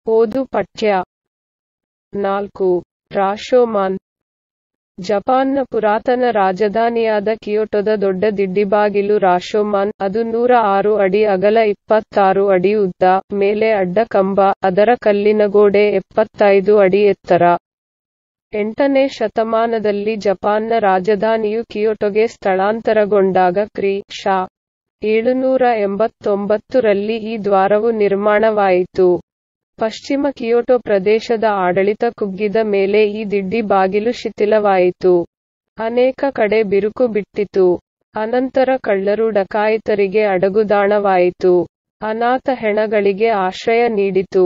ಓದು ಪಠ್ಯ 4. ರಾಶೋಮಾನ್. ಜಪಾನ್ನ ಪುರಾತನ ರಾಜಧಾನಿಯಾದ ಕಿಯೋಟೋದ ದೊಡ್ಡ ದಿಡ್ಡಿಬಾಗಿಲು ರಾಶೋಮಾನ್. ಅದು 106 ಅಡಿ ಅಗಲ, 26 ಅಡಿ ಉದ್ದ, ಮೇಲೆ ಅಡ್ಡ ಕಂಬ, ಅದರ ಕಲ್ಲಿನ ಗೋಡೆ 75 ಅಡಿ ಎತ್ತರ. 8ನೇ ಶತಮಾನದಲ್ಲಿ ಜಪಾನ್ನ ರಾಜಧಾನಿಯು ಕಿಯೋಟೊಗೆ ಸ್ಥಳಾಂತರಗೊಂಡಾಗ ಕ್ರಿ. ಶ. 789 ರಲ್ಲಿ ಈ ದ್ವಾರವು ನಿರ್ಮಾಣವಾಯಿತು. ಪಶ್ಚಿಮ ಕಿಯೋಟೊ ಪ್ರದೇಶದ ಆಡಳಿತ ಕುಗ್ಗಿದ ಮೇಲೆ ಈ ದಿಡ್ಡಿ ಬಾಗಿಲು ಶಿಥಿಲವಾಯಿತು. ಅನೇಕ ಕಡೆ ಬಿರುಕು ಬಿಟ್ಟಿತು. ಅನಂತರ ಕಳ್ಳರು ಡಕಾಯಿತರಿಗೆ ಅಡಗುದಾಣವಾಯಿತು. ಅನಾಥ ಹೆಣಗಳಿಗೆ ಆಶ್ರಯ ನೀಡಿತು.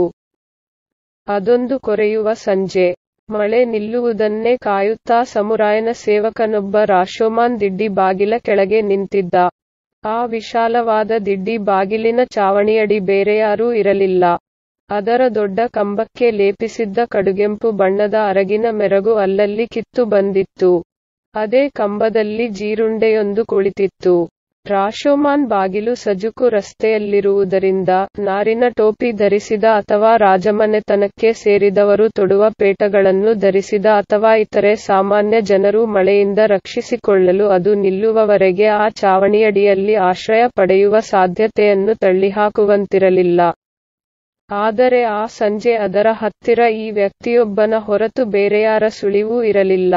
ಅದೊಂದು ಕೊರೆಯುವ ಸಂಜೆ. ಮಳೆ ನಿಲ್ಲುವುದನ್ನೇ ಕಾಯುತ್ತಾ ಸಮುರಾಯನ ಸೇವಕನೊಬ್ಬ ರಾಶೋಮಾನ್ ದಿಡ್ಡಿ ಬಾಗಿಲ ಕೆಳಗೆ ನಿಂತಿದ್ದ. ಆ ವಿಶಾಲವಾದ ದಿಡ್ಡಿ ಬಾಗಿಲಿನ ಚಾವಣಿಯಡಿ ಬೇರೆಯಾರೂ ಇರಲಿಲ್ಲ. ಅದರ ದೊಡ್ಡ ಕಂಬಕ್ಕೆ ಲೇಪಿಸಿದ್ದ ಕಡುಗೆಂಪು ಬಣ್ಣದ ಅರಗಿನ ಮೆರಗು ಅಲ್ಲಲ್ಲಿ ಕಿತ್ತು ಬಂದಿತ್ತು. ಅದೇ ಕಂಬದಲ್ಲಿ ಜೀರುಂಡೆಯೊಂದು ಕುಳಿತಿತ್ತು. ರಾಶೋಮಾನ್ ಬಾಗಿಲು ಸಜುಕು ರಸ್ತೆಯಲ್ಲಿರುವುದರಿಂದ ನಾರಿನ ಟೋಪಿ ಧರಿಸಿದ ಅಥವಾ ರಾಜಮನೆತನಕ್ಕೆ ಸೇರಿದವರು ತೊಡುವ ಪೇಟಗಳನ್ನು ಧರಿಸಿದ ಅಥವಾ ಇತರೆ ಸಾಮಾನ್ಯ ಜನರು ಮಳೆಯಿಂದ ರಕ್ಷಿಸಿಕೊಳ್ಳಲು ಅದು ನಿಲ್ಲುವವರೆಗೆ ಆ ಚಾವಣಿಯಡಿಯಲ್ಲಿ ಆಶ್ರಯ ಪಡೆಯುವ ಸಾಧ್ಯತೆಯನ್ನು ತಳ್ಳಿಹಾಕುವಂತಿರಲಿಲ್ಲ. ಆದರೆ ಆ ಸಂಜೆ ಅದರ ಹತ್ತಿರ ಈ ವ್ಯಕ್ತಿಯೊಬ್ಬನ ಹೊರತು ಬೇರೆಯಾರ ಸುಳಿವೂ ಇರಲಿಲ್ಲ.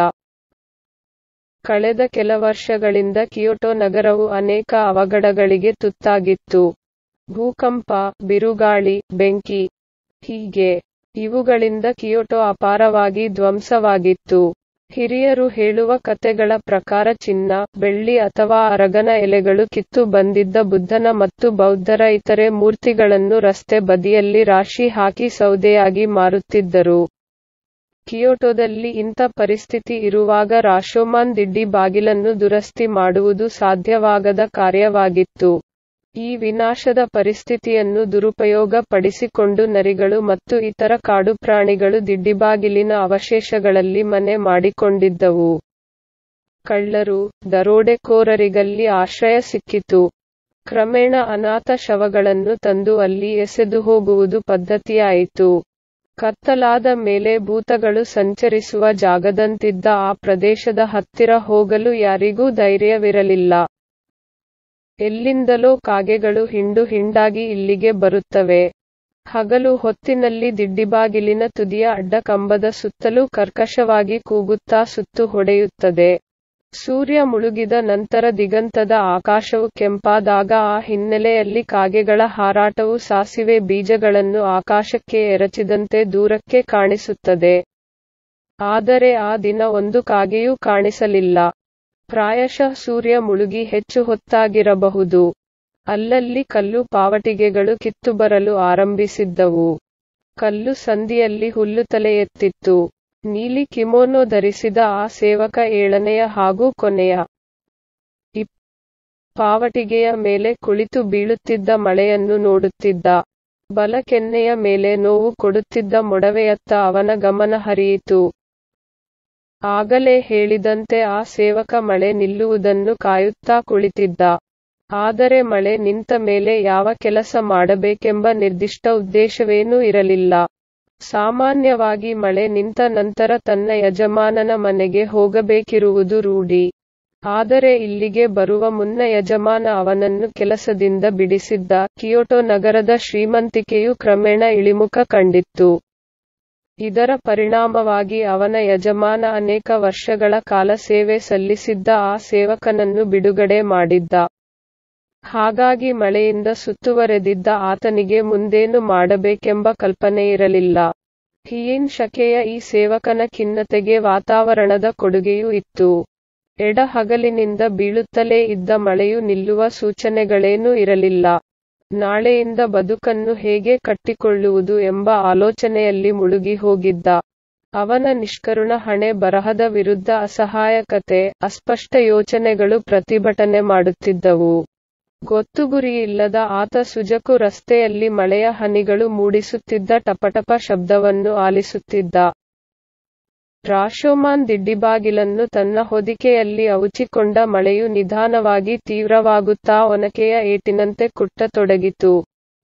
ಕಳೆದ ಕೆಲ ವರ್ಷಗಳಿಂದ ಕಿಯೋಟೊ ನಗರವು ಅನೇಕ ಅವಘಡಗಳಿಗೆ ತುತ್ತಾಗಿತ್ತು. ಭೂಕಂಪ, ಬಿರುಗಾಳಿ, ಬೆಂಕಿ. ಹೀಗೆ ಇವುಗಳಿಂದ ಕಿಯೋಟೊ ಅಪಾರವಾಗಿ ಧ್ವಂಸವಾಗಿತ್ತು. ಹಿರಿಯರು ಹೇಳುವ ಕತೆಗಳ ಪ್ರಕಾರ ಚಿನ್ನ, ಬೆಳ್ಳಿ ಅಥವಾ ಅರಗನ ಎಲೆಗಳು ಕಿತ್ತು ಬಂದಿದ್ದ ಬುದ್ಧನ ಮತ್ತು ಬೌದ್ಧರ ಇತರೆ ಮೂರ್ತಿಗಳನ್ನು ರಸ್ತೆ ಬದಿಯಲ್ಲಿ ರಾಶಿ ಹಾಕಿ ಸೌದೆಯಾಗಿ ಮಾರುತ್ತಿದ್ದರು. ಕಿಯೋಟೊದಲ್ಲಿ ಇಂಥ ಪರಿಸ್ಥಿತಿ ಇರುವಾಗ ರಾಶೋಮಾನ್ ದಿಡ್ಡಿ ಬಾಗಿಲನ್ನು ದುರಸ್ತಿ ಮಾಡುವುದು ಸಾಧ್ಯವಾಗದ ಕಾರ್ಯವಾಗಿತ್ತು. ಈ ವಿನಾಶದ ಪರಿಸ್ಥಿತಿಯನ್ನು ದುರುಪಯೋಗ ಪಡಿಸಿಕೊಂಡು ನರಿಗಳು ಮತ್ತು ಇತರ ಕಾಡುಪ್ರಾಣಿಗಳು ದಿಡ್ಡಿಬಾಗಿಲಿನ ಅವಶೇಷಗಳಲ್ಲಿ ಮನೆ ಮಾಡಿಕೊಂಡಿದ್ದವು. ಕಳ್ಳರು, ದರೋಡೆಕೋರರಿಗಲ್ಲಿ ಆಶ್ರಯ ಸಿಕ್ಕಿತು. ಕ್ರಮೇಣ ಅನಾಥ ಶವಗಳನ್ನು ತಂದು ಅಲ್ಲಿ ಎಸೆದು ಹೋಗುವುದು ಪದ್ಧತಿಯಾಯಿತು. ಕತ್ತಲಾದ ಮೇಲೆ ಭೂತಗಳು ಸಂಚರಿಸುವ ಜಾಗದಂತಿದ್ದ ಆ ಪ್ರದೇಶದ ಹತ್ತಿರ ಹೋಗಲು ಯಾರಿಗೂ ಧೈರ್ಯವಿರಲಿಲ್ಲ. ಎಲ್ಲಿಂದಲೋ ಕಾಗೆಗಳು ಹಿಂಡು ಹಿಂಡಾಗಿ ಇಲ್ಲಿಗೆ ಬರುತ್ತವೆ. ಹಗಲು ಹೊತ್ತಿನಲ್ಲಿ ದಿಡ್ಡಿಬಾಗಿಲಿನ ತುದಿಯ ಅಡ್ಡ ಕಂಬದ ಸುತ್ತಲೂ ಕರ್ಕಶವಾಗಿ ಕೂಗುತ್ತಾ ಸುತ್ತು ಹೊಡೆಯುತ್ತದೆ. ಸೂರ್ಯ ಮುಳುಗಿದ ನಂತರ ದಿಗಂತದ ಆಕಾಶವು ಕೆಂಪಾದಾಗ ಆ ಹಿನ್ನೆಲೆಯಲ್ಲಿ ಕಾಗೆಗಳ ಹಾರಾಟವು ಸಾಸಿವೆ ಬೀಜಗಳನ್ನು ಆಕಾಶಕ್ಕೆ ಎರಚಿದಂತೆ ದೂರಕ್ಕೆ ಕಾಣಿಸುತ್ತದೆ. ಆದರೆ ಆ ದಿನ ಒಂದು ಕಾಗೆಯೂ ಕಾಣಿಸಲಿಲ್ಲ. ಪ್ರಾಯಶಃ ಸೂರ್ಯ ಮುಳುಗಿ ಹೆಚ್ಚು ಹೊತ್ತಾಗಿರಬಹುದು. ಅಲ್ಲಲ್ಲಿ ಕಲ್ಲು ಪಾವಟಿಗೆಗಳು ಕಿತ್ತುಬರಲು ಆರಂಭಿಸಿದ್ದವು. ಕಲ್ಲು ಸಂದಿಯಲ್ಲಿ ಹುಲ್ಲು ತಲೆ ಎತ್ತಿತ್ತು. ನೀಲಿ ಕಿಮೋನೋ ಧರಿಸಿದ ಆ ಸೇವಕ 7ನೆಯ ಹಾಗೂ ಕೊನೆಯ ಪಾವಟಿಗೆಯ ಮೇಲೆ ಕುಳಿತು ಬೀಳುತ್ತಿದ್ದ ಮಳೆಯನ್ನು ನೋಡುತ್ತಿದ್ದ. ಬಲ ಕೆನ್ನೆಯ ಮೇಲೆ ನೋವು ಕೊಡುತ್ತಿದ್ದ ಮೊಡವೆಯತ್ತ ಅವನ ಗಮನ ಹರಿಯಿತು. ಆಗಲೇ ಹೇಳಿದಂತೆ ಆ ಸೇವಕ ಮಳೆ ನಿಲ್ಲುವುದನ್ನು ಕಾಯುತ್ತಾ ಕುಳಿತಿದ್ದ. ಆದರೆ ಮಳೆ ನಿಂತ ಮೇಲೆ ಯಾವ ಕೆಲಸ ಮಾಡಬೇಕೆಂಬ ನಿರ್ದಿಷ್ಟ ಉದ್ದೇಶವೇನೂ ಇರಲಿಲ್ಲ. ಸಾಮಾನ್ಯವಾಗಿ ಮಳೆ ನಿಂತ ನಂತರ ತನ್ನ ಯಜಮಾನನ ಮನೆಗೆ ಹೋಗಬೇಕಿರುವುದು ರೂಢಿ. ಆದರೆ ಇಲ್ಲಿಗೆ ಬರುವ ಮುನ್ನ ಯಜಮಾನ ಅವನನ್ನು ಕೆಲಸದಿಂದ ಬಿಡಿಸಿದ್ದ. ಕಿಯೋಟೊ ನಗರದ ಶ್ರೀಮಂತಿಕೆಯು ಕ್ರಮೇಣ ಇಳಿಮುಖ ಕಂಡಿತ್ತು. ಇದರ ಪರಿಣಾಮವಾಗಿ ಅವನ ಯಜಮಾನ ಅನೇಕ ವರ್ಷಗಳ ಕಾಲ ಸೇವೆ ಸಲ್ಲಿಸಿದ್ದ ಆ ಸೇವಕನನ್ನು ಬಿಡುಗಡೆ ಮಾಡಿದ್ದ. ಹಾಗಾಗಿ ಮಳೆಯಿಂದ ಸುತ್ತುವರೆದಿದ್ದ ಆತನಿಗೆ ಮುಂದೇನು ಮಾಡಬೇಕೆಂಬ ಕಲ್ಪನೆಯಿರಲಿಲ್ಲ. ಹೀಯಿನ್ ಶಕೆಯ ಈ ಸೇವಕನ ಖಿನ್ನತೆಗೆ ವಾತಾವರಣದ ಕೊಡುಗೆಯೂ ಇತ್ತು. ಎಡ ಹಗಲಿನಿಂದ ಬೀಳುತ್ತಲೇ ಇದ್ದ ಮಳೆಯು ನಿಲ್ಲುವ ಸೂಚನೆಗಳೇನೂ ಇರಲಿಲ್ಲ. ನಾಳೆಯಿಂದ ಬದುಕನ್ನು ಹೇಗೆ ಕಟ್ಟಿಕೊಳ್ಳುವುದು ಎಂಬ ಆಲೋಚನೆಯಲ್ಲಿ ಮುಳುಗಿ ಹೋಗಿದ್ದ. ಅವನ ನಿಷ್ಕರುಣ ಹಣೆ ಬರಹದ ವಿರುದ್ಧ ಅಸಹಾಯಕತೆ, ಅಸ್ಪಷ್ಟ ಯೋಚನೆಗಳು ಪ್ರತಿಭಟನೆ ಮಾಡುತ್ತಿದ್ದವು. ಗೊತ್ತುಗುರಿಯಿಲ್ಲದ ಆತ ಸುಜಕು ರಸ್ತೆಯಲ್ಲಿ ಮಳೆಯ ಹನಿಗಳು ಮೂಡಿಸುತ್ತಿದ್ದ ಟಪಟಪ ಶಬ್ದವನ್ನು ಆಲಿಸುತ್ತಿದ್ದ. ರಾಶೋಮಾನ್ ದಿಡ್ಡಿಬಾಗಿಲನ್ನು ತನ್ನ ಹೊದಿಕೆಯಲ್ಲಿ ಅವುಚಿಕೊಂಡ ಮಳೆಯು ನಿಧಾನವಾಗಿ ತೀವ್ರವಾಗುತ್ತಾ ಒನಕೆಯ ಏಟಿನಂತೆ ಕುಟ್ಟತೊಡಗಿತು.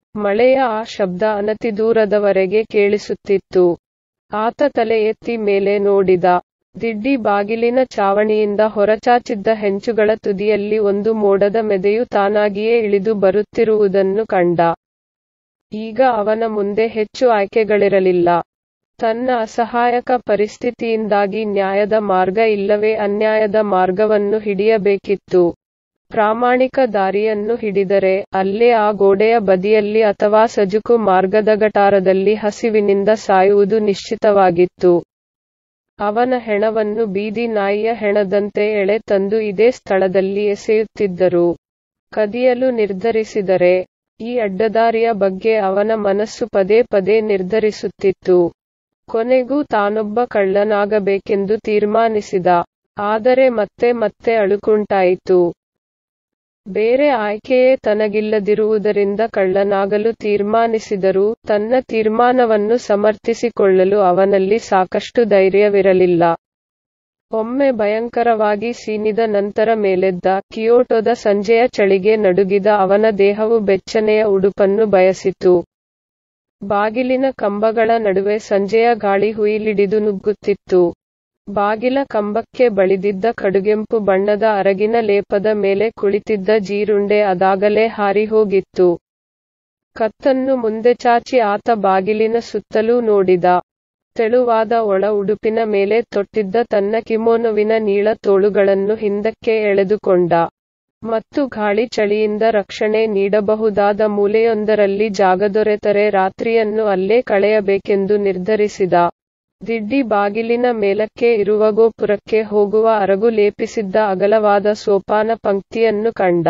ಮಳೆಯ ಆ ಶಬ್ದ ಅನತಿದೂರದವರೆಗೆ ಕೇಳಿಸುತ್ತಿತ್ತು. ಆತ ತಲೆ ಎತ್ತಿ ಮೇಲೆ ನೋಡಿದ. ದಿಡ್ಡಿ ಬಾಗಿಲಿನ ಚಾವಣಿಯಿಂದ ಹೊರಚಾಚಿದ್ದ ಹೆಂಚುಗಳ ತುದಿಯಲ್ಲಿ ಒಂದು ಮೋಡದ ಮೆದೆಯು ತಾನಾಗಿಯೇ ಇಳಿದು ಬರುತ್ತಿರುವುದನ್ನು ಕಂಡ. ಈಗ ಅವನ ಮುಂದೆ ಹೆಚ್ಚು ಆಯ್ಕೆಗಳಿರಲಿಲ್ಲ. ತನ್ನ ಅಸಹಾಯಕ ಪರಿಸ್ಥಿತಿಯಿಂದಾಗಿ ನ್ಯಾಯದ ಮಾರ್ಗ ಇಲ್ಲವೇ ಅನ್ಯಾಯದ ಮಾರ್ಗವನ್ನು ಹಿಡಿಯಬೇಕಿತ್ತು. ಪ್ರಾಮಾಣಿಕ ದಾರಿಯನ್ನು ಹಿಡಿದರೆ, ಅಲ್ಲೇ ಆ ಗೋಡೆಯ ಬದಿಯಲ್ಲಿ ಅಥವಾ ಸಜುಕು ಮಾರ್ಗದ ಗಟಾರದಲ್ಲಿ ಹಸಿವಿನಿಂದ ಸಾಯುವುದು ನಿಶ್ಚಿತವಾಗಿತ್ತು. ಅವನ ಹೆಣವನ್ನು ಬೀದಿ ನಾಯಿಯ ಹೆಣದಂತೆ ಎಳೆ ತಂದು ಇದೇ ಸ್ಥಳದಲ್ಲಿ ಎಸೆಯುತ್ತಿದ್ದರು. ಕದಿಯಲು ನಿರ್ಧರಿಸಿದರೆ, ಈ ಅಡ್ಡದಾರಿಯ ಬಗ್ಗೆ ಅವನ ಮನಸ್ಸು ಪದೇ ಪದೇ ನಿರ್ಧರಿಸುತ್ತಿತ್ತು. ಕೊನೆಗೂ ತಾನೊಬ್ಬ ಕಳ್ಳನಾಗಬೇಕೆಂದು ತೀರ್ಮಾನಿಸಿದ. ಆದರೆ ಮತ್ತೆ ಮತ್ತೆ ಅಳುಕುಂಟಾಯಿತು. ಬೇರೆ ಆಯ್ಕೆಯೇ ತನಗಿಲ್ಲದಿರುವುದರಿಂದ ಕಳ್ಳನಾಗಲು ತೀರ್ಮಾನಿಸಿದರೂ ತನ್ನ ತೀರ್ಮಾನವನ್ನು ಸಮರ್ಥಿಸಿಕೊಳ್ಳಲು ಅವನಲ್ಲಿ ಸಾಕಷ್ಟು ಧೈರ್ಯವಿರಲಿಲ್ಲ. ಒಮ್ಮೆ ಭಯಂಕರವಾಗಿ ಸೀನಿದ ನಂತರ ಮೇಲೆದ್ದ ಕಿಯೋಟೋದ ಸಂಜೆಯ ಚಳಿಗೆ ನಡುಗಿದ ಅವನ ದೇಹವು ಬೆಚ್ಚನೆಯ ಉಡುಪನ್ನು ಬಯಸಿತು. ಬಾಗಿಲಿನ ಕಂಬಗಳ ನಡುವೆ ಸಂಜೆಯ ಗಾಳಿ ಹುಯಿಲಿಡಿದು ನುಗ್ಗುತ್ತಿತ್ತು. ಬಾಗಿಲ ಕಂಬಕ್ಕೆ ಬಳಿದಿದ್ದ ಕಡುಗೆಂಪು ಬಣ್ಣದ ಅರಗಿನ ಲೇಪದ ಮೇಲೆ ಕುಳಿತಿದ್ದ ಜೀರುಂಡೆ ಅದಾಗಲೇ ಹಾರಿಹೋಗಿತ್ತು. ಕತ್ತನ್ನು ಮುಂದೆ ಚಾಚಿ ಆತ ಬಾಗಿಲಿನ ಸುತ್ತಲೂ ನೋಡಿದ. ತೆಳುವಾದ ಒಳ ಉಡುಪಿನ ಮೇಲೆ ತೊಟ್ಟಿದ್ದ ತನ್ನ ಕಿಮೋನೋವಿನ ನೀಳ ತೋಳುಗಳನ್ನು ಹಿಂದಕ್ಕೆ ಎಳೆದುಕೊಂಡ. ಮತ್ತು ಗಾಳಿ ಚಳಿಯಿಂದ ರಕ್ಷಣೆ ನೀಡಬಹುದಾದ ಮೂಲೆಯೊಂದರಲ್ಲಿ ಜಾಗ ದೊರೆತರೆ ರಾತ್ರಿಯನ್ನು ಅಲ್ಲೇ ಕಳೆಯಬೇಕೆಂದು ನಿರ್ಧರಿಸಿದ. ದಿಡ್ಡಿ ಬಾಗಿಲಿನ ಮೇಲಕ್ಕೆ ಇರುವ ಗೋಪುರಕ್ಕೆ ಹೋಗುವ ಅರಗು ಲೇಪಿಸಿದ್ದ ಅಗಲವಾದ ಸೋಪಾನ ಪಂಕ್ತಿಯನ್ನು ಕಂಡ.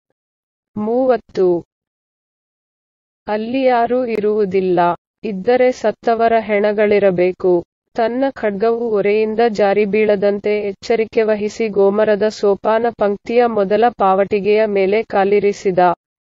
30. ಅಲ್ಲಿ ಯಾರೂ ಇರುವುದಿಲ್ಲ. ಇದ್ದರೆ ಸತ್ತವರ ಹೆಣಗಳಿರಬೇಕು. ತನ್ನ ಖಡ್ಗವು ಒರೆಯಿಂದ ಜಾರಿ ಬೀಳದಂತೆ ಎಚ್ಚರಿಕೆ ವಹಿಸಿ ಗೋಮರದ ಸೋಪಾನ ಪಂಕ್ತಿಯ ಮೊದಲ ಪಾವಟಿಗೆಯ ಮೇಲೆ ಕಾಲಿರಿಸಿದ.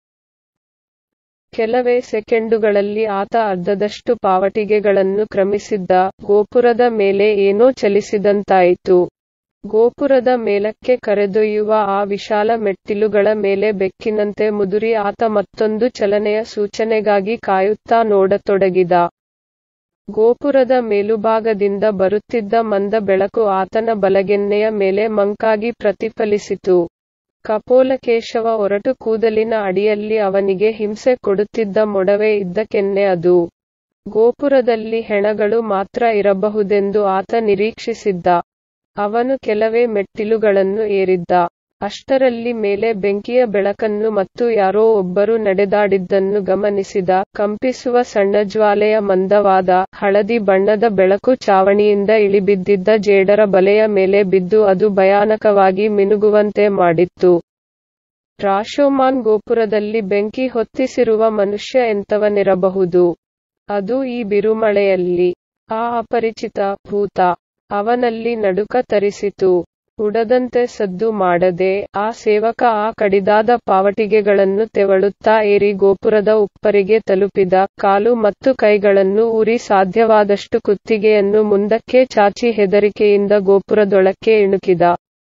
ಕೆಲವೇ ಸೆಕೆಂಡುಗಳಲ್ಲಿ ಆತ ಅರ್ಧದಷ್ಟು ಪಾವಟಿಗೆಗಳನ್ನು ಕ್ರಮಿಸಿದ್ದ. ಗೋಪುರದ ಮೇಲೆ ಏನೋ ಚಲಿಸಿದಂತಾಯಿತು. ಗೋಪುರದ ಮೇಲಕ್ಕೆ ಕರೆದೊಯ್ಯುವ ಆ ವಿಶಾಲ ಮೆಟ್ಟಿಲುಗಳ ಮೇಲೆ ಬೆಕ್ಕಿನಂತೆ ಮುದುರಿ ಆತ ಮತ್ತೊಂದು ಚಲನೆಯ ಸೂಚನೆಗಾಗಿ ಕಾಯುತ್ತಾ ನೋಡತೊಡಗಿದ. ಗೋಪುರದ ಮೇಲುಭಾಗದಿಂದ ಬರುತ್ತಿದ್ದ ಮಂದ ಬೆಳಕು ಆತನ ಬಲಗೆನ್ನೆಯ ಮೇಲೆ ಮಂಕಾಗಿ ಪ್ರತಿಫಲಿಸಿತು. ಕಪೋಲಕೇಶವ ಒರಟು ಕೂದಲಿನ ಅಡಿಯಲ್ಲಿ ಅವನಿಗೆ ಹಿಂಸೆ ಕೊಡುತ್ತಿದ್ದ ಮೊಡವೆ ಇದ್ದ ಕೆನ್ನೆ ಅದು. ಗೋಪುರದಲ್ಲಿ ಹೆಣಗಳು ಮಾತ್ರ ಇರಬಹುದೆಂದು ಆತ ನಿರೀಕ್ಷಿಸಿದ್ದ. ಅವನು ಕೆಲವೇ ಮೆಟ್ಟಿಲುಗಳನ್ನು ಏರಿದ್ದ. ಅಷ್ಟರಲ್ಲಿ ಮೇಲೆ ಬೆಂಕಿಯ ಬೆಳಕನ್ನು ಮತ್ತು ಯಾರೋ ಒಬ್ಬರು ನಡೆದಾಡಿದ್ದನ್ನು ಗಮನಿಸಿದ. ಕಂಪಿಸುವ ಸಣ್ಣ ಜ್ವಾಲೆಯ ಮಂದವಾದ, ಹಳದಿ ಬಣ್ಣದ ಬೆಳಕು ಚಾವಣಿಯಿಂದ ಇಳಿಬಿದ್ದಿದ್ದ ಜೇಡರ ಬಲೆಯ ಮೇಲೆ ಬಿದ್ದು ಅದು ಭಯಾನಕವಾಗಿ ಮಿನುಗುವಂತೆ ಮಾಡಿತ್ತು. ರಾಶೋಮಾನ್ ಗೋಪುರದಲ್ಲಿ ಬೆಂಕಿ ಹೊತ್ತಿಸಿರುವ ಮನುಷ್ಯ ಎಂಥವನಿರಬಹುದು? ಅದು ಈ ಬಿರುಮಳೆಯಲ್ಲಿ. ಆ ಅಪರಿಚಿತ ಭೂತ. ಅವನಲ್ಲಿ ನಡುಕ ತರಿಸಿತು. ಉಡದಂತೆ ಸದ್ದು ಮಾಡದೆ, ಆ ಸೇವಕ ಆ ಕಡಿದಾದ ಪಾವಟಿಗೆಗಳನ್ನು ತೆವಳುತ್ತಾ ಏರಿ ಗೋಪುರದ ಉಪ್ಪರಿಗೆ ತಲುಪಿದ. ಕಾಲು ಮತ್ತು ಕೈಗಳನ್ನು ಊರಿ ಸಾಧ್ಯವಾದಷ್ಟು ಕುತ್ತಿಗೆಯನ್ನು ಮುಂದಕ್ಕೆ ಚಾಚಿ ಹೆದರಿಕೆಯಿಂದ ಗೋಪುರದೊಳಕ್ಕೆ ಇಣುಕಿದ.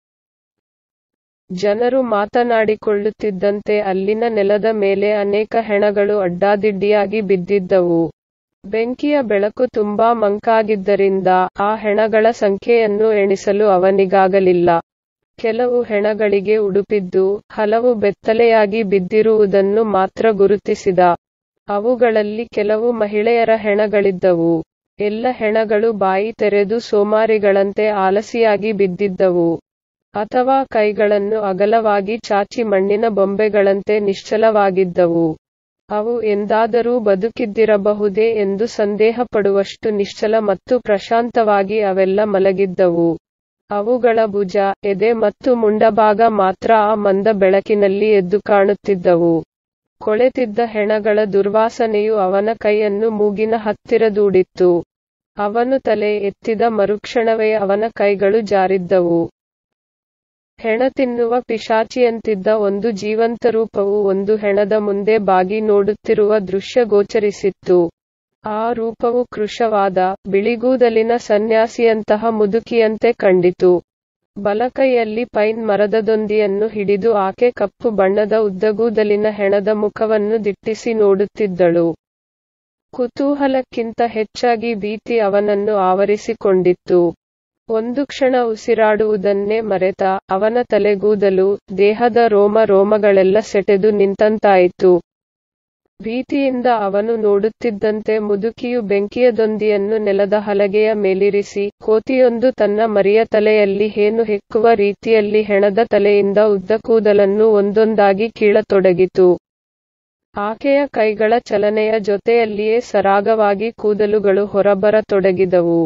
ಜನರು ಮಾತನಾಡಿಕೊಳ್ಳುತ್ತಿದ್ದಂತೆ ಅಲ್ಲಿನ ನೆಲದ ಮೇಲೆ ಅನೇಕ ಹೆಣಗಳು ಅಡ್ಡಾದಿಡ್ಡಿಯಾಗಿ ಬಿದ್ದಿದ್ದವು. ಬೆಂಕಿಯ ಬೆಳಕು ತುಂಬಾ ಮಂಕಾಗಿದ್ದರಿಂದ ಆ ಹೆಣಗಳ ಸಂಖ್ಯೆಯನ್ನು ಎಣಿಸಲು ಅವನಿಗಾಗಲಿಲ್ಲ. ಕೆಲವು ಹೆಣಗಳಿಗೆ ಉಡುಪಿದ್ದು, ಹಲವು ಬೆತ್ತಲೆಯಾಗಿ ಬಿದ್ದಿರುವುದನ್ನು ಮಾತ್ರ ಗುರುತಿಸಿದ. ಅವುಗಳಲ್ಲಿ ಕೆಲವು ಮಹಿಳೆಯರ ಹೆಣಗಳಿದ್ದವು. ಎಲ್ಲ ಹೆಣಗಳು ಬಾಯಿ ತೆರೆದು ಸೋಮಾರಿಗಳಂತೆ ಆಲಸಿಯಾಗಿ ಬಿದ್ದಿದ್ದವು. ಅಥವಾ ಕೈಗಳನ್ನು ಅಗಲವಾಗಿ ಚಾಚಿ ಮಣ್ಣಿನ ಬೊಂಬೆಗಳಂತೆ ನಿಶ್ಚಲವಾಗಿದ್ದವು. ಅವು ಎಂದಾದರೂ ಬದುಕಿದ್ದಿರಬಹುದೇ ಎಂದು ಸಂದೇಹಪಡುವಷ್ಟು ನಿಶ್ಚಲ ಮತ್ತು ಪ್ರಶಾಂತವಾಗಿ ಅವೆಲ್ಲ ಮಲಗಿದ್ದವು. ಅವುಗಳ ಭುಜ, ಎದೆ ಮತ್ತು ಮುಂಡಭಾಗ ಮಾತ್ರ ಆ ಮಂದ ಬೆಳಕಿನಲ್ಲಿ ಎದ್ದು ಕಾಣುತ್ತಿದ್ದವು. ಕೊಳೆತಿದ್ದ ಹೆಣಗಳ ದುರ್ವಾಸನೆಯು ಅವನ ಕೈಯನ್ನು ಮೂಗಿನ ಹತ್ತಿರ ದೂಡಿತ್ತು. ಅವನು ತಲೆ ಎತ್ತಿದ ಮರುಕ್ಷಣವೇ ಅವನ ಕೈಗಳು ಜಾರಿದ್ದವು. ಹೆಣ ತಿನ್ನುವ ಪಿಶಾಚಿಯಂತಿದ್ದ ಒಂದು ಜೀವಂತ ರೂಪವು ಒಂದು ಹೆಣದ ಮುಂದೆ ಬಾಗಿ ನೋಡುತ್ತಿರುವ ದೃಶ್ಯ ಗೋಚರಿಸಿತ್ತು. ಆ ರೂಪವು ಕೃಶವಾದ, ಬಿಳಿಗೂದಲಿನ ಸನ್ಯಾಸಿಯಂತಹ ಮುದುಕಿಯಂತೆ ಕಂಡಿತು. ಬಲಕೈಯಲ್ಲಿ ಪೈನ್ ಮರದ ದೊಂದಿಯನ್ನು ಹಿಡಿದು ಆಕೆ ಕಪ್ಪು ಬಣ್ಣದ ಉದ್ದಗೂದಲಿನ ಹೆಣದ ಮುಖವನ್ನು ದಿಟ್ಟಿಸಿ ನೋಡುತ್ತಿದ್ದಳು. ಕುತೂಹಲಕ್ಕಿಂತ ಹೆಚ್ಚಾಗಿ ಭೀತಿ ಅವನನ್ನು ಆವರಿಸಿಕೊಂಡಿತ್ತು. ಒಂದು ಕ್ಷಣ ಉಸಿರಾಡುವುದನ್ನೇ ಮರೆತ ಅವನ ತಲೆಗೂದಲು, ದೇಹದ ರೋಮಗಳೆಲ್ಲ ಸೆಟೆದು ನಿಂತಂತಾಯಿತು. ಭೀತಿಯಿಂದ ಅವನು ನೋಡುತ್ತಿದ್ದಂತೆ ಮುದುಕಿಯು ಬೆಂಕಿಯ ದೊಂದಿಯನ್ನು ನೆಲದ ಹಲಗೆಯ ಮೇಲಿರಿಸಿ, ಕೋತಿಯೊಂದು ತನ್ನ ಮರಿಯ ತಲೆಯಲ್ಲಿ ಹೇನು ಹೆಕ್ಕುವ ರೀತಿಯಲ್ಲಿ ಹೆಣದ ತಲೆಯಿಂದ ಉದ್ದ ಕೂದಲನ್ನು ಒಂದೊಂದಾಗಿ ಕೀಳತೊಡಗಿತು. ಆಕೆಯ ಕೈಗಳ ಚಲನೆಯ ಜೊತೆಯಲ್ಲಿಯೇ ಸರಾಗವಾಗಿ ಕೂದಲುಗಳು ಹೊರಬರತೊಡಗಿದವು.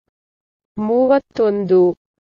31.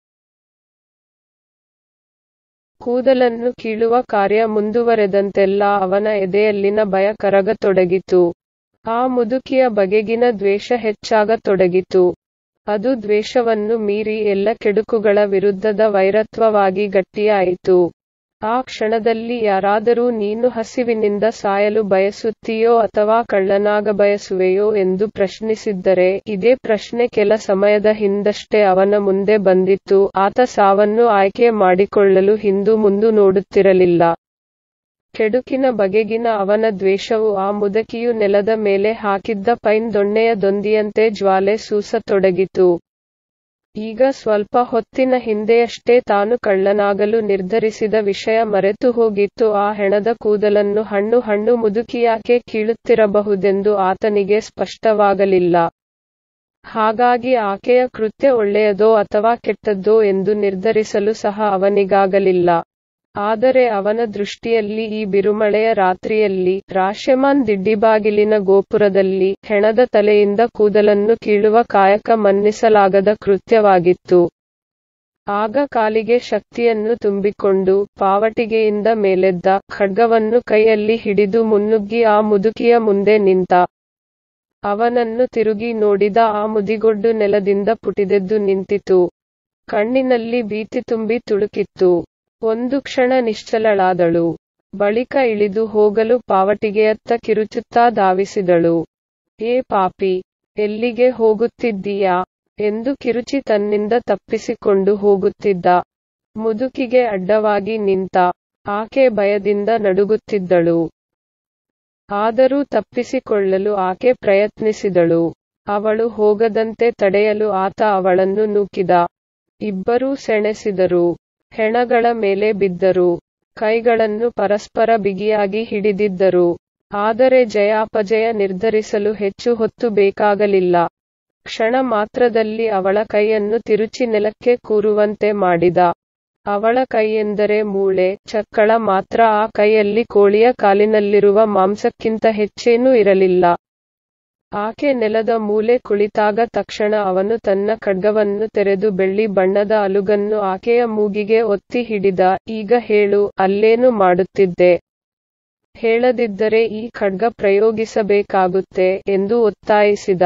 ಕೂದಲನ್ನು ಕೀಳುವ ಕಾರ್ಯ ಮುಂದುವರೆದಂತೆಲ್ಲ ಅವನ ಎದೆಯಲ್ಲಿನ ಭಯ ಕರಗತೊಡಗಿತು. ಆ ಮುದುಕಿಯ ಬಗೆಗಿನ ದ್ವೇಷ ಹೆಚ್ಚಾಗತೊಡಗಿತು. ಅದು ದ್ವೇಷವನ್ನು ಮೀರಿ ಎಲ್ಲ ಕೆಡುಕುಗಳ ವಿರುದ್ಧದ ವೈರತ್ವವಾಗಿ ಗಟ್ಟಿಯಾಯಿತು. ಆ ಕ್ಷಣದಲ್ಲಿ ಯಾರಾದರೂ ನೀನು ಹಸಿವಿನಿಂದ ಸಾಯಲು ಬಯಸುತ್ತೀಯೋ ಅಥವಾ ಕಳ್ಳನಾಗಬಯಸುವೆಯೋ ಎಂದು ಪ್ರಶ್ನಿಸಿದ್ದರೆ, ಇದೇ ಪ್ರಶ್ನೆ ಕೆಲ ಸಮಯದ ಹಿಂದಷ್ಟೇ ಅವನ ಮುಂದೆ ಬಂದಿತ್ತು, ಆತ ಸಾವನ್ನು ಆಯ್ಕೆ ಮಾಡಿಕೊಳ್ಳಲು ಹಿಂದು ಮುಂದು ನೋಡುತ್ತಿರಲಿಲ್ಲ. ಕೆಡುಕಿನ ಬಗೆಗಿನ ಅವನ ದ್ವೇಷವು ಆ ಮುದುಕಿಯು ನೆಲದ ಮೇಲೆ ಹಾಕಿದ್ದ ಪೈನ್ ದೊಣ್ಣೆಯ ದೊಂದಿಯಂತೆ ಜ್ವಾಲೆ ಸೂಸತೊಡಗಿತು. ಈಗ ಸ್ವಲ್ಪ ಹೊತ್ತಿನ ಹಿಂದೆಯಷ್ಟೇ ತಾನು ಕಳ್ಳನಾಗಲು ನಿರ್ಧರಿಸಿದ ವಿಷಯ ಮರೆತು ಹೋಗಿತ್ತು. ಆ ಹೆಣದ ಕೂದಲನ್ನು ಹಣ್ಣು ಮುದುಕಿಯಾಕೆ ಕೀಳುತ್ತಿರಬಹುದೆಂದು ಆತನಿಗೆ ಸ್ಪಷ್ಟವಾಗಲಿಲ್ಲ. ಹಾಗಾಗಿ ಆಕೆಯ ಕೃತ್ಯ ಒಳ್ಳೆಯದೋ ಅಥವಾ ಕೆಟ್ಟದ್ದೋ ಎಂದು ನಿರ್ಧರಿಸಲು ಸಹ ಅವನಿಗಾಗಲಿಲ್ಲ. ಆದರೆ ಅವನ ದೃಷ್ಟಿಯಲ್ಲಿ ಈ ಬಿರುಮಳೆಯ ರಾತ್ರಿಯಲ್ಲಿ, ರಾಶೆಮಾನ್ ದಿಡ್ಡಿಬಾಗಿಲಿನ ಗೋಪುರದಲ್ಲಿ, ಹೆಣದ ತಲೆಯಿಂದ ಕೂದಲನ್ನು ಕೀಳುವ ಕಾಯಕ ಮನ್ನಿಸಲಾಗದ ಕೃತ್ಯವಾಗಿತ್ತು. ಆಗ ಕಾಲಿಗೆ ಶಕ್ತಿಯನ್ನು ತುಂಬಿಕೊಂಡು, ಪಾವಟಿಗೆಯಿಂದ ಮೇಲೆದ್ದ ಖಡ್ಗವನ್ನು ಕೈಯಲ್ಲಿ ಹಿಡಿದು ಮುನ್ನುಗ್ಗಿ ಆ ಮುದುಕಿಯ ಮುಂದೆ ನಿಂತ. ಅವನನ್ನು ತಿರುಗಿ ನೋಡಿದ ಆ ಮುದಿಗೊಡ್ಡು ನೆಲದಿಂದ ಪುಟಿದೆದ್ದು ನಿಂತಿತು. ಕಣ್ಣಿನಲ್ಲಿ ಭೀತಿ ತುಂಬಿ ತುಳುಕಿತ್ತು. ಒಂದು ಕ್ಷಣ ನಿಶ್ಚಲಳಾದಳು. ಬಳಿಕ ಇಳಿದು ಹೋಗಲು ಪಾವಟಿಗೆಯತ್ತ ಕಿರುಚುತ್ತಾ ಧಾವಿಸಿದಳು. ಏ ಪಾಪಿ, ಎಲ್ಲಿಗೆ ಹೋಗುತ್ತಿದ್ದೀಯಾ ಎಂದು ಕಿರುಚಿ ತನ್ನಿಂದ ತಪ್ಪಿಸಿಕೊಂಡು ಹೋಗುತ್ತಿದ್ದ ಮುದುಕಿಗೆ ಅಡ್ಡವಾಗಿ ನಿಂತ. ಆಕೆ ಭಯದಿಂದ ನಡುಗುತ್ತಿದ್ದಳು. ಆದರೂ ತಪ್ಪಿಸಿಕೊಳ್ಳಲು ಆಕೆ ಪ್ರಯತ್ನಿಸಿದಳು. ಅವಳು ಹೋಗದಂತೆ ತಡೆಯಲು ಆತ ಅವಳನ್ನು ನೂಕಿದ. ಇಬ್ಬರೂ ಸೆಣೆಸಿದರು. ಹೆಣಗಳ ಮೇಲೆ ಬಿದ್ದರು. ಕೈಗಳನ್ನು ಪರಸ್ಪರ ಬಿಗಿಯಾಗಿ ಹಿಡಿದಿದ್ದರು. ಆದರೆ ಜಯಾಪಜಯ ನಿರ್ಧರಿಸಲು ಹೆಚ್ಚು ಹೊತ್ತು ಬೇಕಾಗಲಿಲ್ಲ. ಕ್ಷಣ ಮಾತ್ರದಲ್ಲಿ ಅವಳ ಕೈಯನ್ನು ತಿರುಚಿ ನೆಲಕ್ಕೆ ಕೂರುವಂತೆ ಮಾಡಿದ. ಅವಳ ಕೈಯೆಂದರೆ ಮೂಳೆ, ಚಕ್ಕಳ ಮಾತ್ರ. ಆ ಕೈಯಲ್ಲಿ ಕೋಳಿಯ ಕಾಲಿನಲ್ಲಿರುವ ಮಾಂಸಕ್ಕಿಂತ ಹೆಚ್ಚೇನೂ ಇರಲಿಲ್ಲ. ಆಕೆ ನೆಲದ ಮೂಲೆ ಕುಳಿತಾಗ ತಕ್ಷಣ ಅವನು ತನ್ನ ಖಡ್ಗವನ್ನು ತೆರೆದು ಬೆಳ್ಳಿ ಬಣ್ಣದ ಅಲುಗನ್ನು ಆಕೆಯ ಮೂಗಿಗೆ ಒತ್ತಿ ಹಿಡಿದ. ಈಗ ಹೇಳು, ಅಲ್ಲೇನು ಮಾಡುತ್ತಿದ್ದೆ? ಹೇಳದಿದ್ದರೆ ಈ ಖಡ್ಗ ಪ್ರಯೋಗಿಸಬೇಕಾಗುತ್ತೆ ಎಂದು ಒತ್ತಾಯಿಸಿದ.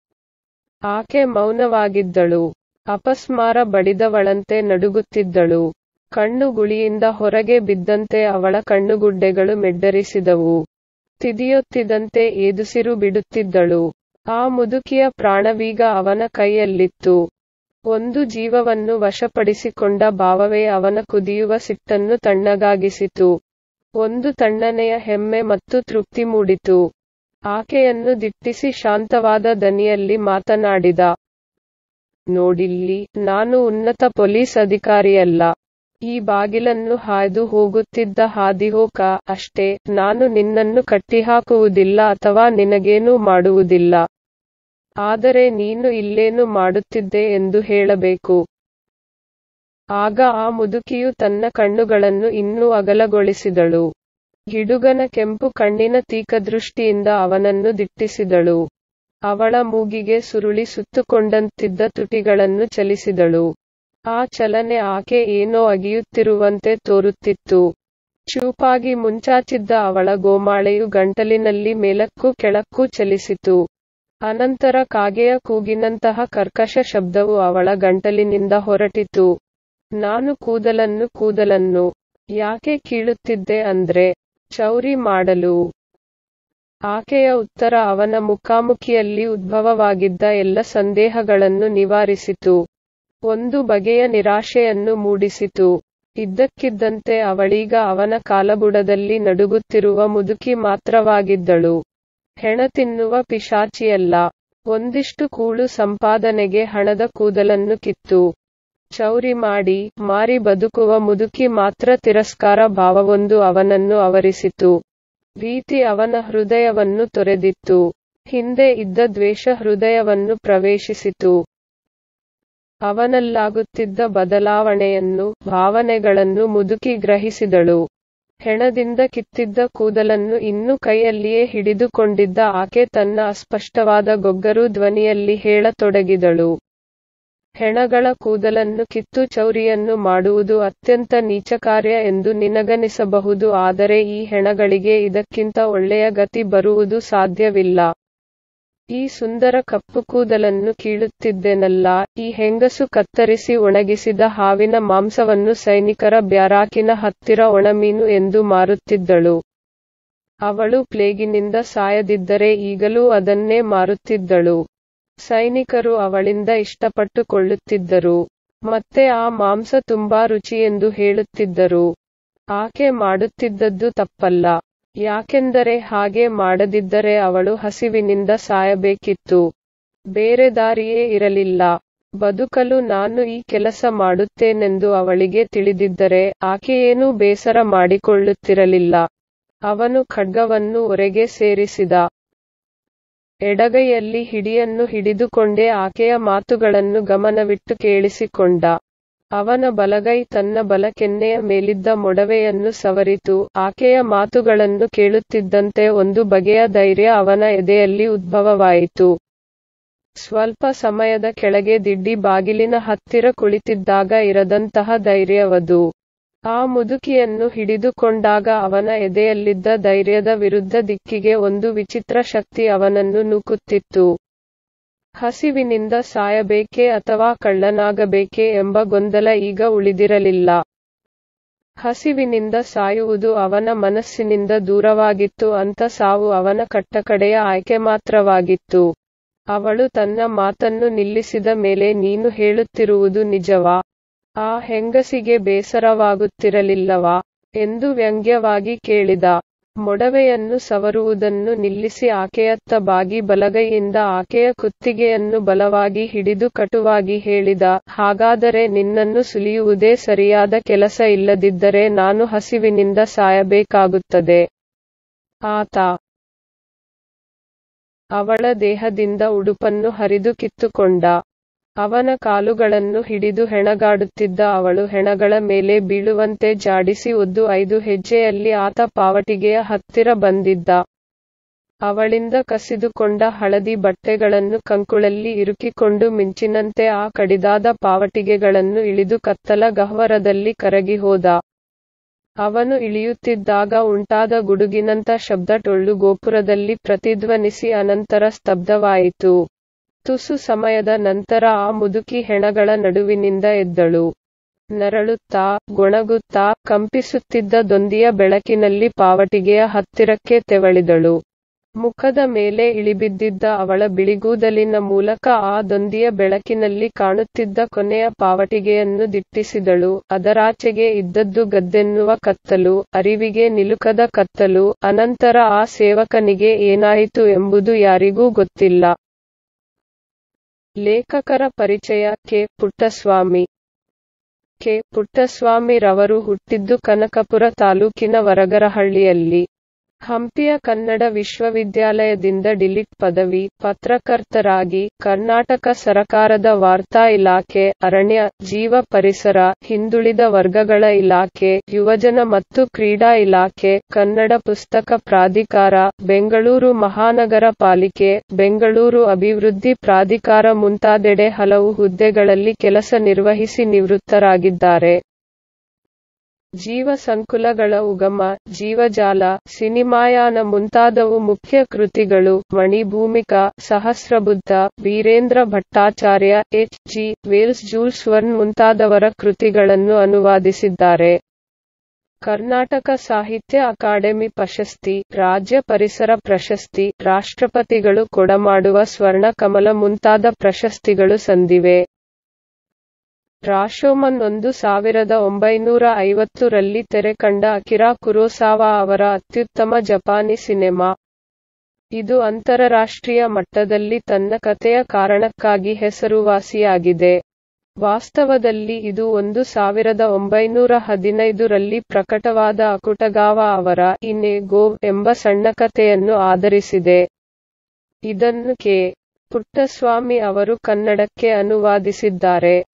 ಆಕೆ ಮೌನವಾಗಿದ್ದಳು. ಅಪಸ್ಮಾರ ಬಡಿದವಳಂತೆ ನಡುಗುತ್ತಿದ್ದಳು. ಕಣ್ಣು ಗುಳಿಯಿಂದ ಹೊರಗೆ ಬಿದ್ದಂತೆ ಅವಳ ಕಣ್ಣುಗುಡ್ಡೆಗಳು ಮೆಡ್ಡರಿಸಿದವು. ತಿದಿಯೊತ್ತಿದಂತೆ ಏದುಸಿರು ಬಿಡುತ್ತಿದ್ದಳು. ಆ ಮುದುಕಿಯ ಪ್ರಾಣವೀಗ ಅವನ ಕೈಯಲ್ಲಿತ್ತು. ಒಂದು ಜೀವವನ್ನು ವಶಪಡಿಸಿಕೊಂಡ ಭಾವವೇ ಅವನ ಕುದಿಯುವ ಸಿಟ್ಟನ್ನು ತಣ್ಣಗಾಗಿಸಿತು. ಒಂದು ತಣ್ಣನೆಯ ಹೆಮ್ಮೆ ಮತ್ತು ತೃಪ್ತಿ ಮೂಡಿತು. ಆಕೆಯನ್ನು ದಿಟ್ಟಿಸಿ ಶಾಂತವಾದ ದನಿಯಲ್ಲಿ ಮಾತನಾಡಿದ. ನೋಡಿಲ್ಲಿ, ನಾನು ಉನ್ನತ ಪೊಲೀಸ್ ಅಧಿಕಾರಿಯಲ್ಲ. ಈ ಬಾಗಿಲನ್ನು ಹಾಯ್ದು ಹೋಗುತ್ತಿದ್ದ ಹಾದಿಹೋಕ ಅಷ್ಟೇ. ನಾನು ನಿನ್ನನ್ನು ಕಟ್ಟಿಹಾಕುವುದಿಲ್ಲ ಅಥವಾ ನಿನಗೇನೂ ಮಾಡುವುದಿಲ್ಲ. ಆದರೆ ನೀನು ಇಲ್ಲೇನು ಮಾಡುತ್ತಿದ್ದೆ ಎಂದು ಹೇಳಬೇಕು. ಆಗ ಆ ಮುದುಕಿಯು ತನ್ನ ಕಣ್ಣುಗಳನ್ನು ಇನ್ನೂ ಅಗಲಗೊಳಿಸಿದಳು. ಗಿಡುಗನ ಕೆಂಪು ಕಣ್ಣಿನ ತೀಕದೃಷ್ಟಿಯಿಂದ ಅವನನ್ನು ದಿಟ್ಟಿಸಿದಳು. ಅವಳ ಮೂಗಿಗೆ ಸುರುಳಿ ಸುತ್ತುಕೊಂಡಂತಿದ್ದ ತುಟಿಗಳನ್ನು ಚಲಿಸಿದಳು. ಆ ಚಲನೆ ಆಕೆ ಏನೋ ಅಗಿಯುತ್ತಿರುವಂತೆ ತೋರುತ್ತಿತ್ತು. ಚೂಪಾಗಿ ಮುಂಚಾಚಿದ್ದ ಅವಳ ಗೋಮಾಳೆಯು ಗಂಟಲಿನಲ್ಲಿ ಮೇಲಕ್ಕೂ ಕೆಳಕ್ಕೂ ಚಲಿಸಿತು. ಅನಂತರ ಕಾಗೆಯ ಕೂಗಿನಂತಹ ಕರ್ಕಶ ಶಬ್ದವು ಅವಳ ಗಂಟಲಿನಿಂದ ಹೊರಟಿತು. ನಾನು ಕೂದಲನ್ನು ಯಾಕೆ ಕೀಳುತ್ತಿದ್ದೆ ಅಂದ್ರೆ, ಚೌರಿ ಮಾಡಲು. ಆಕೆಯ ಉತ್ತರ ಅವನ ಮುಖಾಮುಖಿಯಲ್ಲಿ ಉದ್ಭವವಾಗಿದ್ದ ಎಲ್ಲ ಸಂದೇಹಗಳನ್ನು ನಿವಾರಿಸಿತು. ಒಂದು ಬಗೆಯ ನಿರಾಶೆಯನ್ನು ಮೂಡಿಸಿತು. ಇದ್ದಕ್ಕಿದ್ದಂತೆ ಅವಳೀಗ ಅವನ ಕಾಲಬುಡದಲ್ಲಿ ನಡುಗುತ್ತಿರುವ ಮುದುಕಿ ಮಾತ್ರವಾಗಿದ್ದಳು. ಹೆಣ ತಿನ್ನುವ ಪಿಶಾಚಿಯಲ್ಲ. ಒಂದಿಷ್ಟು ಕೂಳು ಸಂಪಾದನೆಗೆ ಹಣದ ಕೂದಲನ್ನು ಕಿತ್ತು ಚೌರಿ ಮಾಡಿ ಮಾರಿ ಬದುಕುವ ಮುದುಕಿ ಮಾತ್ರ. ತಿರಸ್ಕಾರ ಭಾವವೊಂದು ಅವನನ್ನು ಆವರಿಸಿತು. ಭೀತಿ ಅವನ ಹೃದಯವನ್ನು ತೊರೆದಿತ್ತು. ಹಿಂದೆ ಇದ್ದ ದ್ವೇಷ ಹೃದಯವನ್ನು ಪ್ರವೇಶಿಸಿತು. ಅವನಲ್ಲಾಗುತ್ತಿದ್ದ ಬದಲಾವಣೆಯನ್ನು, ಭಾವನೆಗಳನ್ನು ಮುದುಕಿ ಗ್ರಹಿಸಿದಳು. ಹೆಣದಿಂದ ಕಿತ್ತಿದ್ದ ಕೂದಲನ್ನು ಇನ್ನೂ ಕೈಯಲ್ಲಿಯೇ ಹಿಡಿದುಕೊಂಡಿದ್ದ ಆಕೆ ತನ್ನ ಅಸ್ಪಷ್ಟವಾದ ಗೊಗ್ಗರು ಧ್ವನಿಯಲ್ಲಿ ಹೇಳತೊಡಗಿದಳು. ಹೆಣಗಳ ಕೂದಲನ್ನು ಕಿತ್ತು ಚೌರಿಯನ್ನು ಮಾಡುವುದು ಅತ್ಯಂತ ನೀಚಕಾರ್ಯ ಎಂದು ನಿನಗನಿಸಬಹುದು, ಆದರೆ ಈ ಹೆಣಗಳಿಗೆ ಇದಕ್ಕಿಂತ ಒಳ್ಳೆಯ ಗತಿ ಬರುವುದು ಸಾಧ್ಯವಿಲ್ಲ. ಈ ಸುಂದರ ಕಪ್ಪು ಕೂದಲನ್ನು ಕೀಳುತ್ತಿದ್ದೆನಲ್ಲ. ಈ ಹೆಂಗಸು ಕತ್ತರಿಸಿ ಒಣಗಿಸಿದ ಹಾವಿನ ಮಾಂಸವನ್ನು ಸೈನಿಕರ ಬ್ಯಾರಾಕಿನ ಹತ್ತಿರ ಒಣಮೀನು ಎಂದು ಮಾರುತ್ತಿದ್ದಳು. ಅವಳು ಪ್ಲೇಗಿನಿಂದ ಸಾಯದಿದ್ದರೆ ಈಗಲೂ ಅದನ್ನೇ ಮಾರುತ್ತಿದ್ದಳು. ಸೈನಿಕರು ಅವಳಿಂದ ಇಷ್ಟಪಟ್ಟುಕೊಳ್ಳುತ್ತಿದ್ದರು. ಮತ್ತೆ ಆ ಮಾಂಸ ತುಂಬಾ ರುಚಿಯೆಂದು ಹೇಳುತ್ತಿದ್ದರು. ಆಕೆ ಮಾಡುತ್ತಿದ್ದದ್ದು ತಪ್ಪಲ್ಲ. ಯಾಕೆಂದರೆ ಹಾಗೆ ಮಾಡದಿದ್ದರೆ ಅವಳು ಹಸಿವಿನಿಂದ ಸಾಯಬೇಕಿತ್ತು. ಬೇರೆ ದಾರಿಯೇ ಇರಲಿಲ್ಲ. ಬದುಕಲು ನಾನು ಈ ಕೆಲಸ ಮಾಡುತ್ತೇನೆಂದು ಅವಳಿಗೆ ತಿಳಿದಿದ್ದರೆ ಆಕೆಯೇನೂ ಬೇಸರ ಮಾಡಿಕೊಳ್ಳುತ್ತಿರಲಿಲ್ಲ. ಅವನು ಖಡ್ಗವನ್ನು ಒರೆಗೆ ಸೇರಿಸಿದ. ಎಡಗೈಯಲ್ಲಿ ಹಿಡಿಯನ್ನು ಹಿಡಿದುಕೊಂಡೇ ಆಕೆಯ ಮಾತುಗಳನ್ನು ಗಮನವಿಟ್ಟು ಕೇಳಿಸಿಕೊಂಡ. ಅವನ ಬಲಗೈ ತನ್ನ ಬಲಕೆನ್ನೆಯ ಮೇಲಿದ್ದ ಮೊಡವೆಯನ್ನು ಸವರಿತು. ಆಕೆಯ ಮಾತುಗಳನ್ನು ಕೇಳುತ್ತಿದ್ದಂತೆ ಒಂದು ಬಗೆಯ ಧೈರ್ಯ ಅವನ ಎದೆಯಲ್ಲಿ ಉದ್ಭವವಾಯಿತು. ಸ್ವಲ್ಪ ಸಮಯದ ಕೆಳಗೆ ದಿಡ್ಡಿ ಬಾಗಿಲಿನ ಹತ್ತಿರ ಕುಳಿತಿದ್ದಾಗ ಇರದಂತಹ ಧೈರ್ಯವದು. ಆ ಮುದುಕಿಯನ್ನು ಹಿಡಿದುಕೊಂಡಾಗ ಅವನ ಎದೆಯಲ್ಲಿದ್ದ ಧೈರ್ಯದ ವಿರುದ್ಧ ದಿಕ್ಕಿಗೆ ಒಂದು ವಿಚಿತ್ರ ಶಕ್ತಿ ಅವನನ್ನು ನೂಕುತ್ತಿತ್ತು. ಹಸಿವಿನಿಂದ ಸಾಯಬೇಕೇ ಅಥವಾ ಕಳ್ಳನಾಗಬೇಕೇ ಎಂಬ ಗೊಂದಲ ಈಗ ಉಳಿದಿರಲಿಲ್ಲ. ಹಸಿವಿನಿಂದ ಸಾಯುವುದು ಅವನ ಮನಸ್ಸಿನಿಂದ ದೂರವಾಗಿತ್ತು. ಅಂಥ ಸಾವು ಅವನ ಕಟ್ಟಕಡೆಯ ಆಯ್ಕೆ ಮಾತ್ರವಾಗಿತ್ತು. ಅವಳು ತನ್ನ ಮಾತನ್ನು ನಿಲ್ಲಿಸಿದ ಮೇಲೆ, ನೀನು ಹೇಳುತ್ತಿರುವುದು ನಿಜವಾ? ಆ ಹೆಂಗಸಿಗೆ ಬೇಸರವಾಗುತ್ತಿರಲಿಲ್ಲವಾ ಎಂದು ವ್ಯಂಗ್ಯವಾಗಿ ಕೇಳಿದ. ಮೊಡವೆಯನ್ನು ಸವರುವುದನ್ನು ನಿಲ್ಲಿಸಿ ಆಕೆಯತ್ತ ಬಾಗಿ ಬಲಗೈಯಿಂದ ಆಕೆಯ ಕುತ್ತಿಗೆಯನ್ನು ಬಲವಾಗಿ ಹಿಡಿದು ಕಟುವಾಗಿ ಹೇಳಿದ, ಹಾಗಾದರೆ ನಿನ್ನನ್ನು ಸುಲಿಯುವುದೇ ಸರಿಯಾದ ಕೆಲಸ, ಇಲ್ಲದಿದ್ದರೆ ನಾನು ಹಸಿವಿನಿಂದ ಸಾಯಬೇಕಾಗುತ್ತದೆ. ಆತ ಅವಳ ದೇಹದಿಂದ ಉಡುಪನ್ನು ಹರಿದು ಕಿತ್ತುಕೊಂಡ. ಅವನ ಕಾಲುಗಳನ್ನು ಹಿಡಿದು ಹೆಣಗಾಡುತ್ತಿದ್ದ ಅವಳು ಹೆಣಗಳ ಮೇಲೆ ಬೀಳುವಂತೆ ಜಾಡಿಸಿ ಒದ್ದು 5 ಹೆಜ್ಜೆಯಲ್ಲಿ ಆತ ಪಾವಟಿಗೆಯ ಹತ್ತಿರ ಬಂದಿದ್ದ. ಅವಳಿಂದ ಕಸಿದುಕೊಂಡ ಹಳದಿ ಬಟ್ಟೆಗಳನ್ನು ಕಂಕುಳಲ್ಲಿ ಇರುಕಿಕೊಂಡು ಮಿಂಚಿನಂತೆ ಆ ಕಡಿದಾದ ಪಾವಟಿಗೆಗಳನ್ನು ಇಳಿದು ಕತ್ತಲ ಗಹ್ವರದಲ್ಲಿ ಕರಗಿ ಹೋದ. ಅವನು ಇಳಿಯುತ್ತಿದ್ದಾಗ ಉಂಟಾದ ಗುಡುಗಿನಂಥ ಶಬ್ದ ಟೊಳ್ಳು ಗೋಪುರದಲ್ಲಿ ಪ್ರತಿಧ್ವನಿಸಿ ಅನಂತರ ಸ್ತಬ್ಧವಾಯಿತು. ತುಸು ಸಮಯದ ನಂತರ ಆ ಮುದುಕಿ ಹೆಣಗಳ ನಡುವಿನಿಂದ ಎದ್ದಳು. ನರಳುತ್ತಾ, ಗೊಣಗುತ್ತಾ, ಕಂಪಿಸುತ್ತಿದ್ದ ದೊಂದಿಯ ಬೆಳಕಿನಲ್ಲಿ ಪಾವಟಿಗೆಯ ಹತ್ತಿರಕ್ಕೆ ತೆವಳಿದಳು. ಮುಖದ ಮೇಲೆ ಇಳಿಬಿದ್ದಿದ್ದ ಅವಳ ಬಿಳಿಗೂದಲಿನ ಮೂಲಕ ಆ ದೊಂದಿಯ ಬೆಳಕಿನಲ್ಲಿ ಕಾಣುತ್ತಿದ್ದ ಕೊನೆಯ ಪಾವಟಿಗೆಯನ್ನು ದಿಟ್ಟಿಸಿದಳು. ಅದರಾಚೆಗೆ ಇದ್ದದ್ದು ಗದ್ದೆನ್ನುವ ಕತ್ತಲು, ಅರಿವಿಗೆ ನಿಲುಕದ ಕತ್ತಲು. ಅನಂತರ ಆ ಸೇವಕನಿಗೆ ಏನಾಯಿತು ಎಂಬುದು ಯಾರಿಗೂ ಗೊತ್ತಿಲ್ಲ. ಲೇಖಕರ ಪರಿಚಯ. ಕೆ. ಪುಟ್ಟಸ್ವಾಮಿ. ಕೆ. ಪುಟ್ಟಸ್ವಾಮಿ ರವರು ಹುಟ್ಟಿದ್ದು ಕನಕಪುರ ತಾಲೂಕಿನ ವರಗರಹಳ್ಳಿಯಲ್ಲಿ. ಹಂಪಿಯ ಕನ್ನಡ ವಿಶ್ವವಿದ್ಯಾಲಯದಿಂದ ಡಿಲಿಟ್ ಪದವಿ. ಪತ್ರಕರ್ತರಾಗಿ ಕರ್ನಾಟಕ ಸರಕಾರದ ವಾರ್ತಾ ಇಲಾಖೆ, ಅರಣ್ಯ, ಜೀವ ಪರಿಸರ, ಹಿಂದುಳಿದ ವರ್ಗಗಳ ಇಲಾಖೆ, ಯುವಜನ ಮತ್ತು ಕ್ರೀಡಾ ಇಲಾಖೆ, ಕನ್ನಡ ಪುಸ್ತಕ ಪ್ರಾಧಿಕಾರ, ಬೆಂಗಳೂರು ಮಹಾನಗರ ಪಾಲಿಕೆ, ಬೆಂಗಳೂರು ಅಭಿವೃದ್ಧಿ ಪ್ರಾಧಿಕಾರ ಮುಂತಾದೆಡೆ ಹಲವು ಹುದ್ದೆಗಳಲ್ಲಿ ಕೆಲಸ ನಿರ್ವಹಿಸಿ ನಿವೃತ್ತರಾಗಿದ್ದಾರೆ. ಜೀವ ಸಂಕುಲಗಳ ಉಗಮ, ಜೀವಜಾಲ, ಸಿನಿಮಾಯಾನ ಮುಂತಾದವು ಮುಖ್ಯ ಕೃತಿಗಳು. Manibhumika, Sahasrabuddha, Virendra Bhattacharya, H. G. Wells, Jules Verne ಮುಂತಾದವರ ಕೃತಿಗಳನ್ನು ಅನುವಾದಿಸಿದ್ದಾರೆ. ಕರ್ನಾಟಕ ಸಾಹಿತ್ಯ ಅಕಾಡೆಮಿ ಪ್ರಶಸ್ತಿ, ರಾಜ್ಯ ಪರಿಸರ ಪ್ರಶಸ್ತಿ, ರಾಷ್ಟ್ರಪತಿಗಳು ಕೊಡಮಾಡುವ ಸ್ವರ್ಣ ಕಮಲ ಮುಂತಾದ ಪ್ರಶಸ್ತಿಗಳು ಸಂದಿವೆ. ರಾಶೋಮನ್ 1950 ರಲ್ಲಿ ತೆರೆಕಂಡ ಅಕಿರಾ ಕುರೋಸಾವಾ ಅವರ ಅತ್ಯುತ್ತಮ ಜಪಾನಿ ಸಿನೆಮಾ. ಇದು ಅಂತರರಾಷ್ಟ್ರೀಯ ಮಟ್ಟದಲ್ಲಿ ತನ್ನ ಕಥೆಯ ಕಾರಣಕ್ಕಾಗಿ ಹೆಸರುವಾಸಿಯಾಗಿದೆ. ವಾಸ್ತವದಲ್ಲಿ ಇದು 1915 ರಲ್ಲಿ ಪ್ರಕಟವಾದ ಅಕುಟಗಾವಾ ಅವರ ಇನೆ ಗೋ ಎಂಬ ಸಣ್ಣ ಕಥೆಯನ್ನು ಆಧರಿಸಿದೆ. ಇದನ್ನು ಕೆ. ಪುಟ್ಟಸ್ವಾಮಿ ಅವರು ಕನ್ನಡಕ್ಕೆ ಅನುವಾದಿಸಿದ್ದಾರೆ.